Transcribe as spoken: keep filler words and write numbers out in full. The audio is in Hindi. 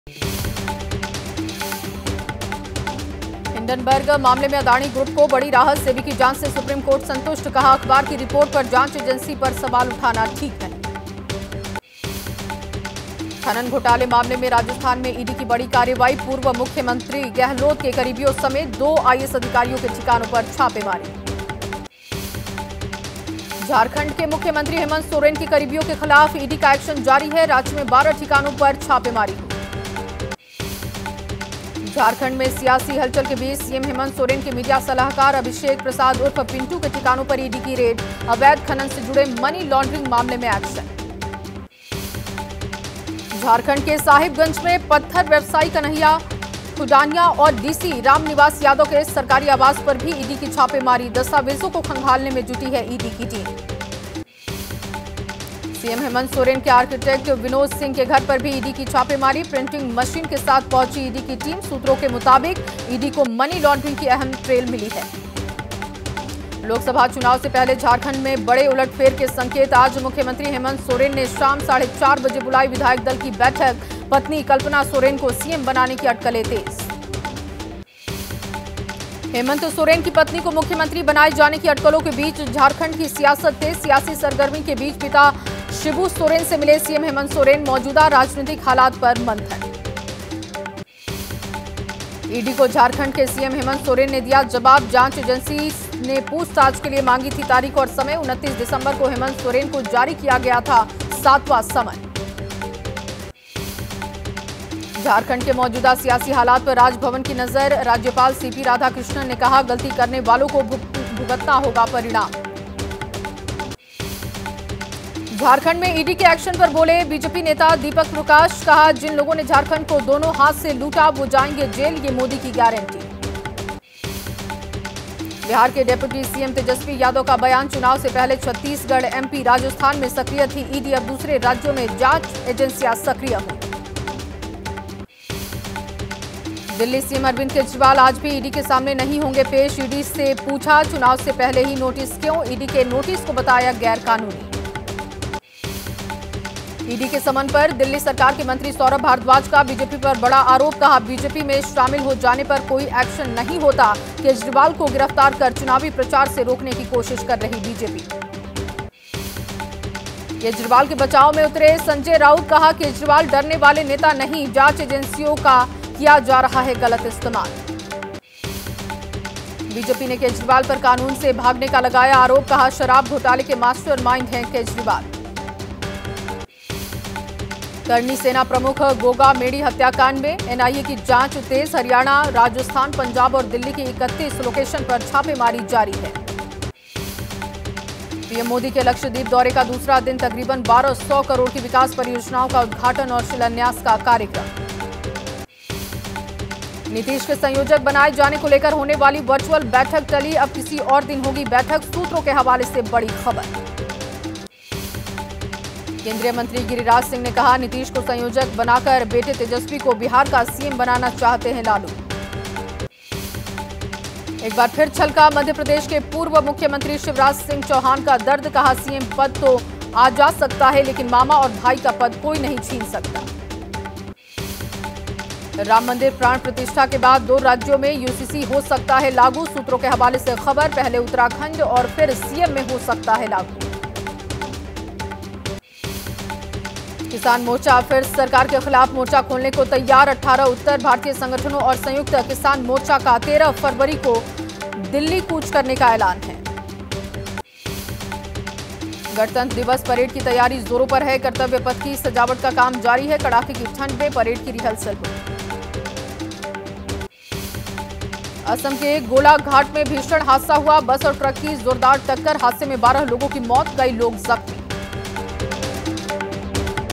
हिंडनबर्ग मामले में अदानी ग्रुप को बड़ी राहत, सेबी की जांच से सुप्रीम कोर्ट संतुष्ट। कहा, अखबार की रिपोर्ट पर जांच एजेंसी पर सवाल उठाना ठीक नहीं। खनन घोटाले मामले में राजस्थान में ईडी की बड़ी कार्रवाई, पूर्व मुख्यमंत्री गहलोत के करीबियों समेत दो आईएएस अधिकारियों के ठिकानों पर छापेमारी। झारखंड के मुख्यमंत्री हेमंत सोरेन के करीबियों के खिलाफ ईडी का एक्शन जारी है। राज्य में बारह ठिकानों पर छापेमारी हुई। झारखंड में सियासी हलचल के बीच सीएम हेमंत सोरेन के मीडिया सलाहकार अभिषेक प्रसाद उर्फ पिंटू के ठिकानों पर ईडी की रेड, अवैध खनन से जुड़े मनी लॉन्ड्रिंग मामले में एक्शन। झारखंड के साहिबगंज में पत्थर व्यवसायी कन्हैया खुडानिया और डीसी रामनिवास यादव के सरकारी आवास पर भी ईडी की छापेमारी, दस्तावेजों को खंगालने में जुटी है ईडी की टीम। सीएम हेमंत सोरेन के आर्किटेक्ट विनोद सिंह के घर पर भी ईडी की छापेमारी, प्रिंटिंग मशीन के साथ पहुंची ईडी की टीम। सूत्रों के मुताबिक ईडी को मनी लॉन्ड्रिंग की अहम ट्रेल मिली है। लोकसभा चुनाव से पहले झारखंड में बड़े उलटफेर के संकेत। आज मुख्यमंत्री हेमंत सोरेन ने शाम साढ़े चार बजे बुलाई विधायक दल की बैठक। पत्नी कल्पना सोरेन को सीएम बनाने की अटकलें तेज। हेमंत सोरेन की पत्नी को मुख्यमंत्री बनाए जाने की अटकलों के बीच झारखंड की सियासत तेज। सियासी सरगर्मी के बीच पिता शिबू सोरेन से मिले सीएम हेमंत सोरेन, मौजूदा राजनीतिक हालात पर मंथन। ईडी को झारखंड के सीएम हेमंत सोरेन ने दिया जवाब। जांच एजेंसी ने पूछताछ के लिए मांगी थी तारीख और समय। उनतीस दिसंबर को हेमंत सोरेन को जारी किया गया था सातवां समन। झारखंड के मौजूदा सियासी हालात पर राजभवन की नजर। राज्यपाल सीपी राधाकृष्णन ने कहा, गलती करने वालों को भुगतना होगा परिणाम। झारखंड में ईडी के एक्शन पर बोले बीजेपी नेता दीपक प्रकाश। कहा, जिन लोगों ने झारखंड को दोनों हाथ से लूटा वो जाएंगे जेल, ये मोदी की गारंटी। बिहार के डिप्टी सीएम तेजस्वी यादव का बयान, चुनाव से पहले छत्तीसगढ़, एमपी, राजस्थान में सक्रिय थी ईडी, अब दूसरे राज्यों में जांच एजेंसियां सक्रिय हुई। दिल्ली सीएम अरविंद केजरीवाल आज भी ईडी के सामने नहीं होंगे पेश। ईडी से पूछा, चुनाव से पहले ही नोटिस क्यों? ईडी के नोटिस को बताया गैर कानूनी। ईडी के समन पर दिल्ली सरकार के मंत्री सौरभ भारद्वाज का बीजेपी पर बड़ा आरोप। कहा, बीजेपी में शामिल हो जाने पर कोई एक्शन नहीं होता। केजरीवाल को गिरफ्तार कर चुनावी प्रचार से रोकने की कोशिश कर रही बीजेपी। केजरीवाल के बचाव में उतरे संजय राउत। कहा, केजरीवाल डरने वाले नेता नहीं, जांच एजेंसियों का किया जा रहा है गलत इस्तेमाल। बीजेपी ने केजरीवाल पर कानून से भागने का लगाया आरोप। कहा, शराब घोटाले के मास्टरमाइंड हैं केजरीवाल। करनी सेना प्रमुख गोगा मेडी हत्याकांड में एनआईए की जांच तेज। हरियाणा, राजस्थान, पंजाब और दिल्ली की इकतीस लोकेशन पर छापेमारी जारी है। पीएम मोदी के लक्षद्वीप दौरे का दूसरा दिन, तकरीबन बारह सौ करोड़ की विकास परियोजनाओं का उद्घाटन और शिलान्यास का कार्यक्रम। नीतीश के संयोजक बनाए जाने को लेकर होने वाली वर्चुअल बैठक टली, अब किसी और दिन होगी बैठक। सूत्रों के हवाले से बड़ी खबर। केंद्रीय मंत्री गिरिराज सिंह ने कहा, नीतीश को संयोजक बनाकर बेटे तेजस्वी को बिहार का सीएम बनाना चाहते हैं लालू। एक बार फिर छलका मध्य प्रदेश के पूर्व मुख्यमंत्री शिवराज सिंह चौहान का दर्द। कहा, सीएम पद तो आ जा सकता है लेकिन मामा और भाई का पद कोई नहीं छीन सकता। राम मंदिर प्राण प्रतिष्ठा के बाद दो राज्यों में यूसीसी हो सकता है लागू। सूत्रों के हवाले से खबर, पहले उत्तराखंड और फिर सीएम में हो सकता है लागू। किसान मोर्चा फिर सरकार के खिलाफ मोर्चा खोलने को तैयार। अठारह उत्तर भारतीय संगठनों और संयुक्त किसान मोर्चा का तेरह फरवरी को दिल्ली कूच करने का ऐलान है। गणतंत्र दिवस परेड की तैयारी जोरों पर है। कर्तव्य पथ की सजावट का काम जारी है। कड़ाके की ठंड में परेड की रिहर्सल हुई। असम के गोलाघाट में भीषण हादसा हुआ। बस और ट्रक की जोरदार टक्कर, हादसे में बारह लोगों की मौत, कई लोग जख्मी।